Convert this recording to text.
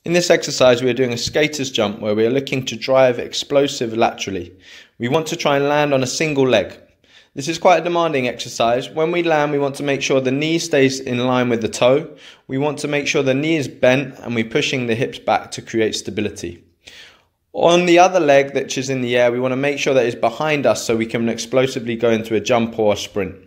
In this exercise, we are doing a skater's jump where we are looking to drive explosive laterally. We want to try and land on a single leg. This is quite a demanding exercise. When we land, we want to make sure the knee stays in line with the toe. We want to make sure the knee is bent and we're pushing the hips back to create stability. On the other leg, which is in the air, we want to make sure that it's behind us so we can explosively go into a jump or a sprint.